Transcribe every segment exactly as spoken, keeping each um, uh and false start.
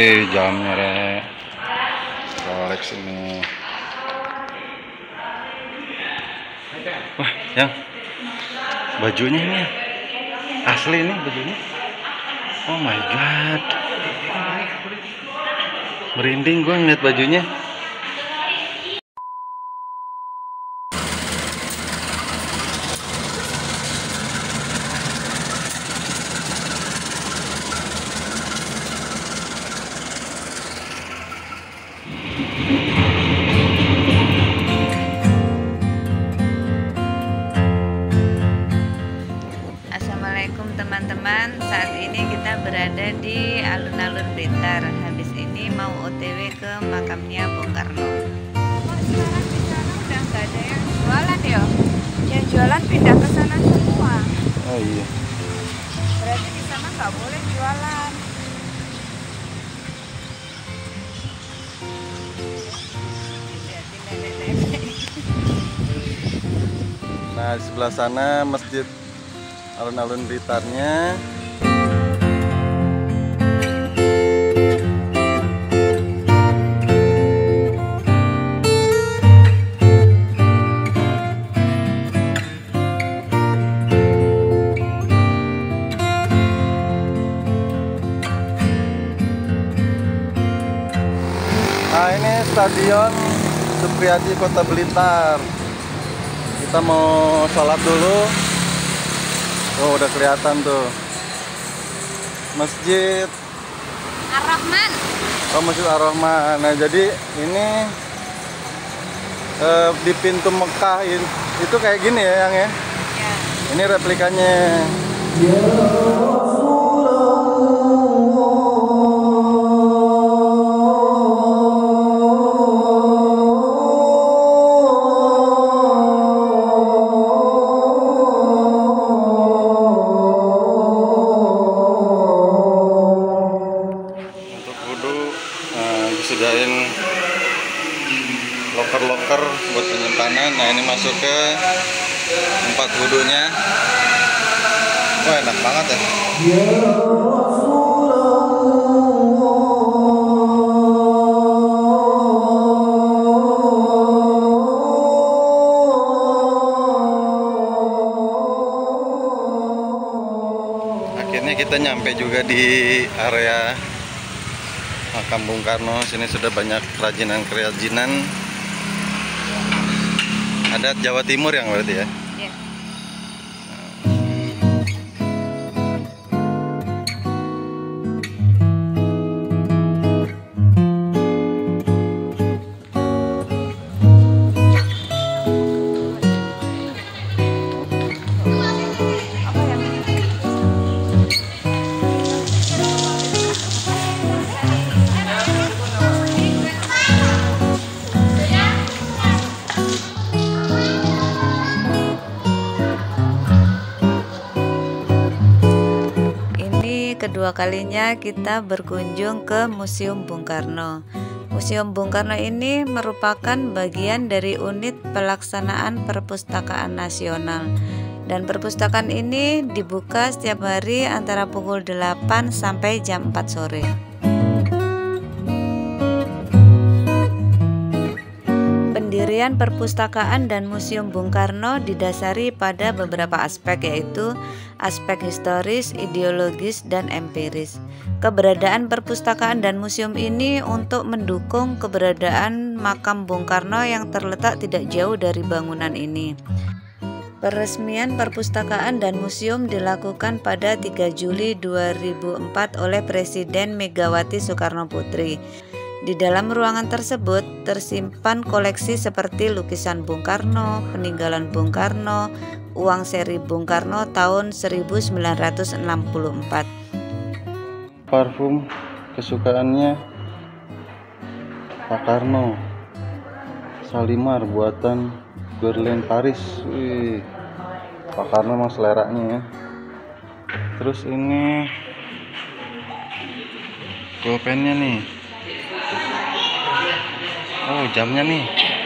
Wih, jamnya rek. Rolex ini. Wah, yang bajunya ini asli ini bajunya. Oh my god. Merinding gue ngeliat bajunya. Assalamualaikum teman-teman, saat ini kita berada di alun-alun Blitar. Habis ini mau O T W ke makamnya Bung Karno. Sekarang di sana udah nggak ada yang jualan ya? Yang jualan pindah ke sana semua. Oh iya. Berarti di sana nggak boleh jualan. Nah, di sebelah sana masjid alun-alun Blitarnya. Nah, ini Stadion Supriyadi Kota Blitar. Kita mau sholat dulu. Oh, udah kelihatan tuh Masjid Ar-Rahman. Oh, Masjid Ar-Rahman. Nah, jadi ini eh, di pintu Mekah ini, itu kayak gini ya, yang ya. Ya. Ini replikanya. Disediain loker-loker buat penyimpanan. Nah, ini masuk ke tempat wudhunya. Wah, enak banget ya. Akhirnya kita nyampe juga di area makam Bung Karno. Sini sudah banyak kerajinan-kerajinan adat Jawa Timur yang berarti ya. Ya. Kedua kalinya kita berkunjung ke Museum Bung Karno. Museum Bung Karno ini merupakan bagian dari unit pelaksanaan Perpustakaan Nasional. Dan perpustakaan ini dibuka setiap hari antara pukul delapan sampai jam empat sore. Pendirian perpustakaan dan Museum Bung Karno didasari pada beberapa aspek, yaitu aspek historis, ideologis, dan empiris. Keberadaan perpustakaan dan museum ini untuk mendukung keberadaan makam Bung Karno yang terletak tidak jauh dari bangunan ini. Peresmian perpustakaan dan museum dilakukan pada tiga Juli dua ribu empat oleh Presiden Megawati Soekarno Putri. Di dalam ruangan tersebut tersimpan koleksi seperti lukisan Bung Karno, peninggalan Bung Karno, uang seri Bung Karno tahun seribu sembilan ratus enam puluh empat. Parfum kesukaannya Pak Karno, Salimar buatan Guerlain Paris. Wih, Pak Karno emang seleranya ya. Terus ini pulpennya nih. Oh, jamnya nih.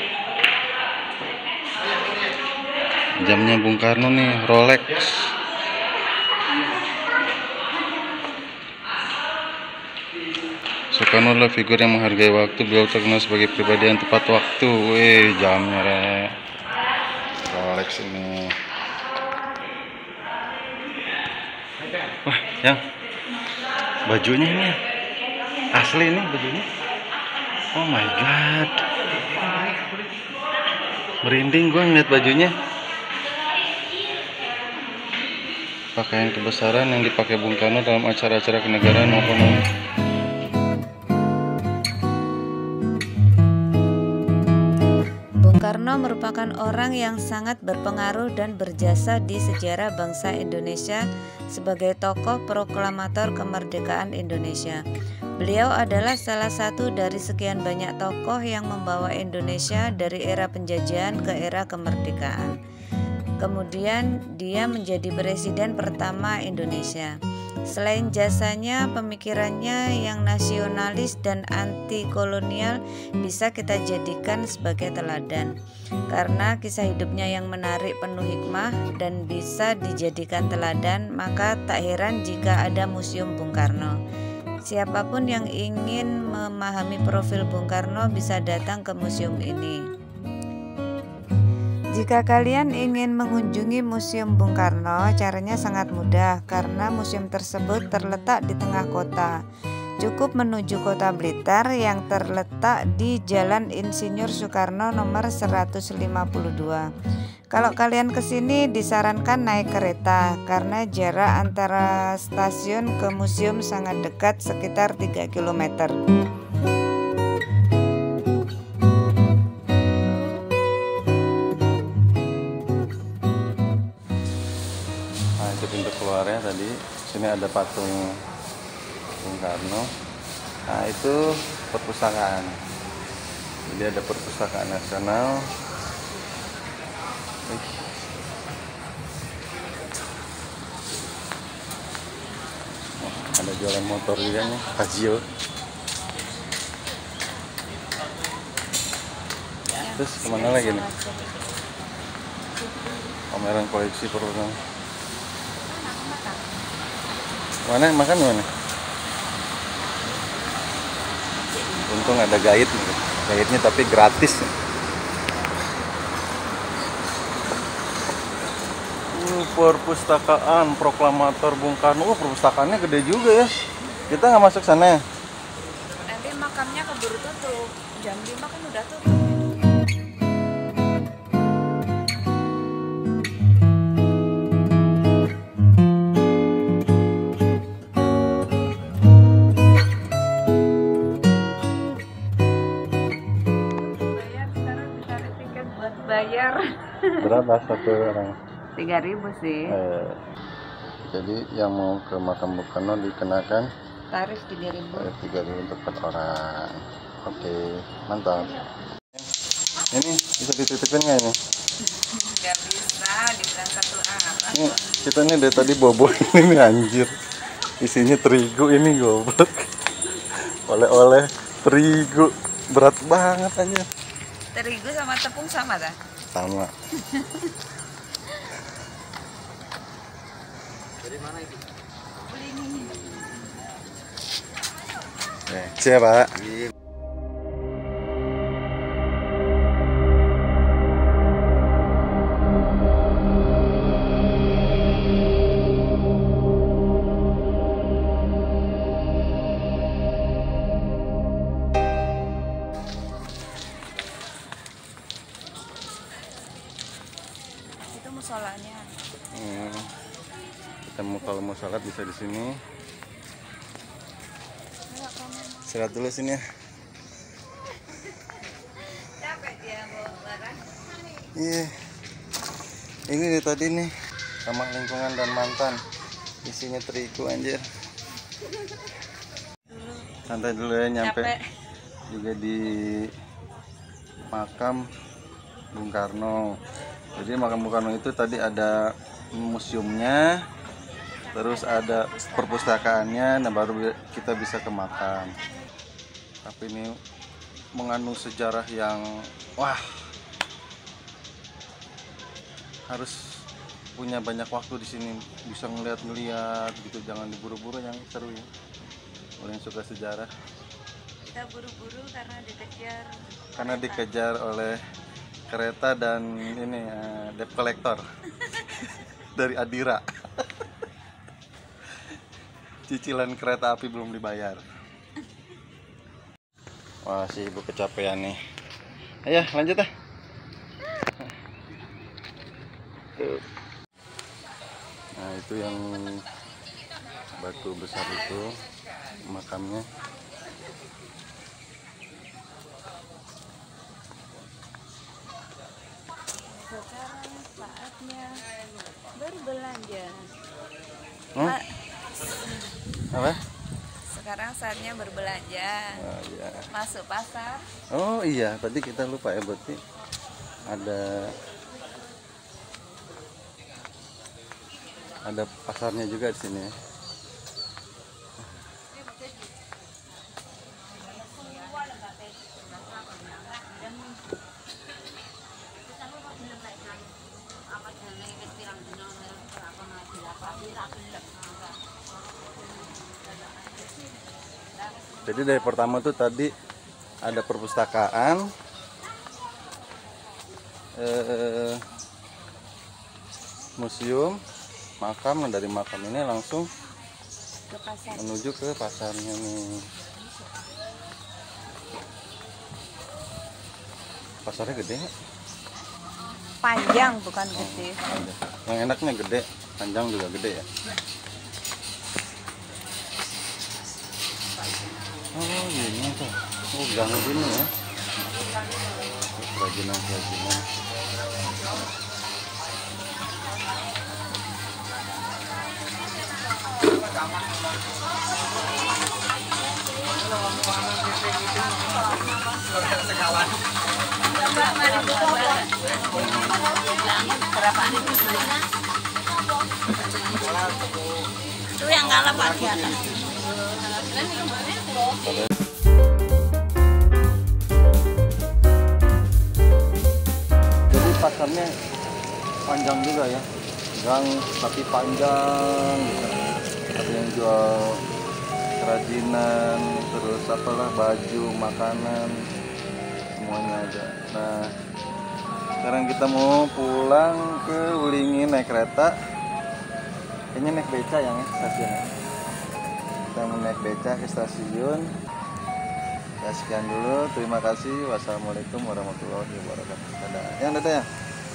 Jamnya Bung Karno nih, Rolex. Soekarno adalah figur yang menghargai waktu. Beliau terkenal sebagai pribadi yang tepat waktu. Wih, jamnya re. Rolex ini. Wah, yang bajunya ini asli ini bajunya. Oh my god, merinding gue ngeliat bajunya. Pakaian kebesaran yang dipakai Bung Karno dalam acara-acara kenegaraan maupun Bung Karno merupakan orang yang sangat berpengaruh dan berjasa di sejarah bangsa Indonesia sebagai tokoh proklamator kemerdekaan Indonesia. Beliau adalah salah satu dari sekian banyak tokoh yang membawa Indonesia dari era penjajahan ke era kemerdekaan. Kemudian dia menjadi presiden pertama Indonesia. Selain jasanya, pemikirannya yang nasionalis dan anti kolonial bisa kita jadikan sebagai teladan. Karena kisah hidupnya yang menarik, penuh hikmah dan bisa dijadikan teladan, maka tak heran jika ada Museum Bung Karno. Siapapun yang ingin memahami profil Bung Karno bisa datang ke museum ini. Jika kalian ingin mengunjungi Museum Bung Karno, caranya sangat mudah karena museum tersebut terletak di tengah kota. Cukup menuju Kota Blitar yang terletak di Jalan Insinyur Soekarno nomor seratus lima puluh dua. Kalau kalian kesini disarankan naik kereta karena jarak antara stasiun ke museum sangat dekat, sekitar tiga kilometer. Pintu keluarnya tadi, sini ada patung Bung Karno. Nah itu perpustakaan. Jadi ada perpustakaan nasional. Ih. Oh, ada jualan motor juga nih, Casio. Terus kemana lagi nih? Pameran koleksi perpustakaan. Mana makan mana? Untung ada guide nih. Guide-nya tapi gratis. Uh, perpustakaan proklamator Bung Karno. Oh, perpustakaannya gede juga ya. Kita nggak masuk sana ya? Nanti makamnya keburu tutup. Jam lima kan udah tutup. Bayar berapa satu orang? tiga ribu sih. Eh, jadi yang mau ke makam Bung Karno dikenakan Tarif tiga ribu. tarif tiga ribu untuk empat orang. Oke, mantap. Ini bisa dititipin nggak ini? Nggak bisa, dibilang satu arah. Ini kita nih dari tadi bobo ini anjir. Isinya terigu ini goblok. Oleh-oleh terigu berat banget aja. Terigu sama tepung sama dah? Sama. Dari mana itu? Beli ini. Eh, siapa? Musolanya. Hmm. Kita mau kalau mau sholat bisa di sini. Sholat dulu sini ya. Capek dia bawa barang. Iya. Ini dari tadi nih ramah lingkungan dan mantan. Isinya terigu anjir. Santai dulu ya nyampe. Capek. Juga di makam Bung Karno. Jadi makam Bung Karno itu tadi ada museumnya, terus ada perpustakaannya, nah baru kita bisa ke makam. Tapi ini mengandung sejarah yang wah, harus punya banyak waktu di sini, bisa ngeliat-ngeliat gitu, jangan diburu-buru, yang seru ya. Kalau yang suka sejarah. Kita buru-buru karena dikejar. Karena dikejar oleh kereta dan ini uh, debt collector dari Adira. Cicilan kereta api belum dibayar. Wah, si ibu kecapean nih. Ayo lanjut ah. Tuh. Nah itu yang batu besar itu makamnya. Sekarang saatnya berbelanja. Hmm? Ma- Apa? Sekarang saatnya berbelanja. Oh, iya. Masuk pasar. Oh iya, tadi kita lupa ya, berarti ada ada pasarnya juga di sini. Jadi dari pertama tuh tadi ada perpustakaan, eh, museum, makam. Nah, dari makam ini langsung Ke pasar. menuju ke pasarnya nih. Pasarnya gede nggak? Panjang bukan gede. Yang enaknya gede, panjang juga gede ya. Oh ini tuh, oh gang gini ya. Kerajinan-kerajinan. Itu yang kalah Pak di atas. Jadi pasarnya panjang juga ya, gang tapi panjang gitu. Ada yang jual kerajinan, terus apalah baju, makanan, semuanya ada. Nah sekarang kita mau pulang ke Wulingi naik kereta, kayaknya naik beca yang ya stasiunnya. Kita mau naik beca ke stasiun. Ya sekian dulu, terima kasih. Wassalamualaikum warahmatullahi wabarakatuh. Dadah. Yang dadah ya.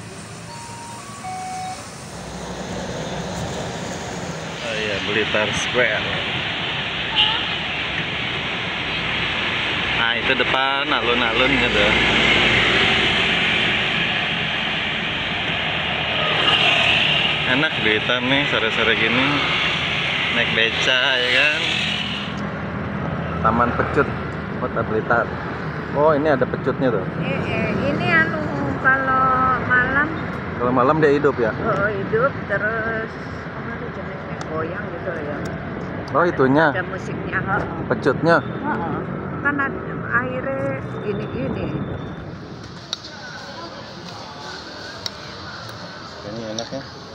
Oh iya, Blitar Square. Nah itu depan alun-alun gitu. Enak Blitar nih sore-sore gini naik beca ya kan. Taman Pecut Kota Blitar. Oh ini ada pecutnya tuh. Eh, eh, ini anu kalau malam. Kalau malam dia hidup ya. Oh hidup terus apa tuh jenisnya goyang gitu ya. Oh itunya. Ada musiknya. Oh. Pecutnya. Oh. Kan ada airnya gini-gini. Ini enak ya.